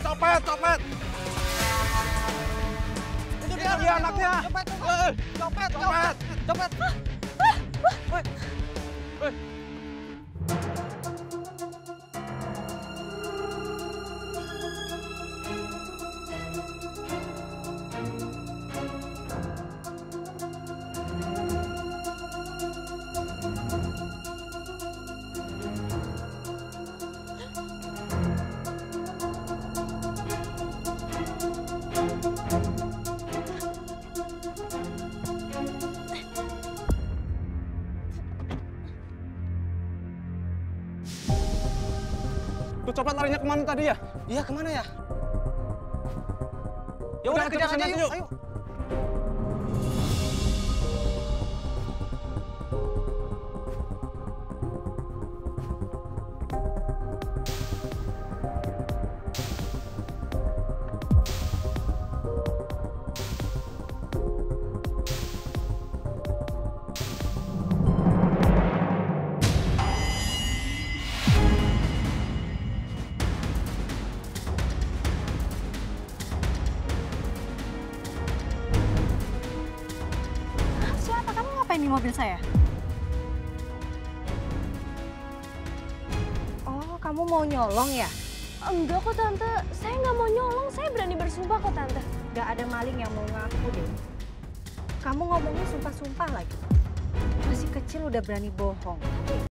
copet, copet. Itu dia anaknya. Copet, Copet, copet. copet. Tuh copet larinya kemana tadi ya? Iya, kemana ya? Ya Udah, udah kejar cepet aja sana, yuk. yuk. Ayo. Siapa? Kamu ngapain di mobil saya? Oh, kamu mau nyolong ya? Enggak kok Tante, saya nggak mau nyolong, saya berani bersumpah kok Tante. Gak ada maling yang mau ngaku deh. Kamu ngomongnya sumpah-sumpah lagi. Masih kecil udah berani bohong.